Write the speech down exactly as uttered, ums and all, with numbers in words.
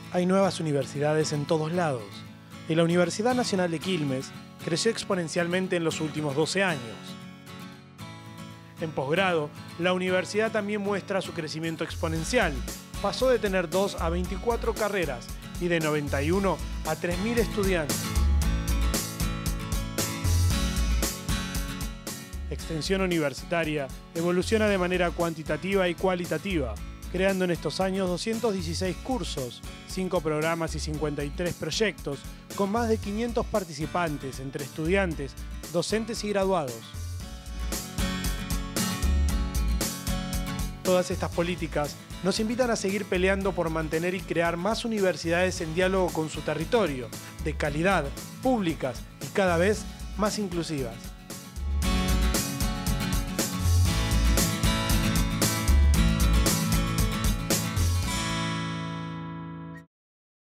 Hay nuevas universidades en todos lados, y la Universidad Nacional de Quilmes creció exponencialmente en los últimos doce años. En posgrado, la universidad también muestra su crecimiento exponencial. Pasó de tener dos a veinticuatro carreras y de noventa y uno a tres mil estudiantes. Extensión universitaria evoluciona de manera cuantitativa y cualitativa, creando en estos años doscientos dieciséis cursos, cinco programas y cincuenta y tres proyectos, con más de quinientos participantes entre estudiantes, docentes y graduados. Todas estas políticas nos invitan a seguir peleando por mantener y crear más universidades en diálogo con su territorio, de calidad, públicas y cada vez más inclusivas.